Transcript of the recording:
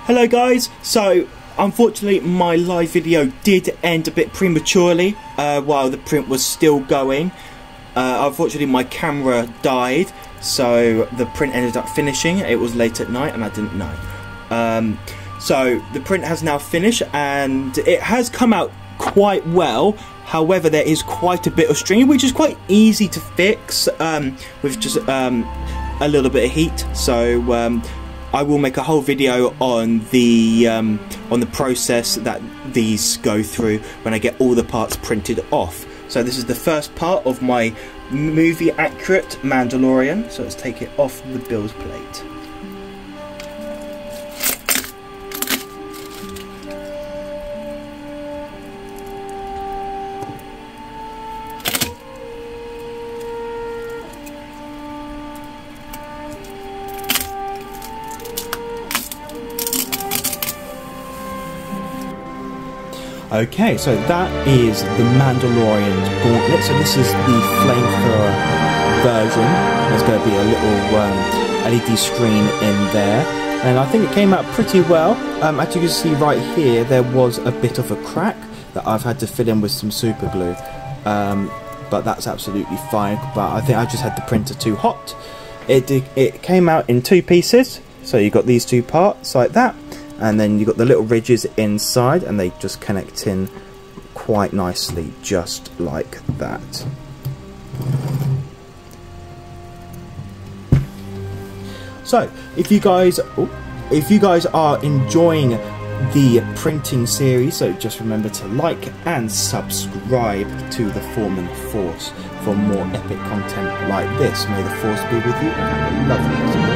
Hello guys, so unfortunately my live video did end a bit prematurely while the print was still going. Unfortunately my camera died, so the print ended up finishing. It was late at night and I didn't know. So the print has now finished and it has come out quite well. However, there is quite a bit of stringing, which is quite easy to fix with just a little bit of heat. So I will make a whole video on the process that these go through when I get all the parts printed off. So this is the first part of my movie accurate Mandalorian. So let's take it off the build plate. Okay, so that is the Mandalorian gauntlet. So this is the flamethrower version. There's going to be a little LED screen in there, and I think it came out pretty well. As you can see right here, there was a bit of a crack that I've had to fill in with some super glue, but that's absolutely fine. But I think I just had the printer too hot. It came out in two pieces, so you got these two parts like that. And then you've got the little ridges inside and they just connect in quite nicely, just like that. So if you guys are enjoying the printing series, so just remember to like and subscribe to the Foreman Force for more epic content like this. May the Force be with you and have a lovely day.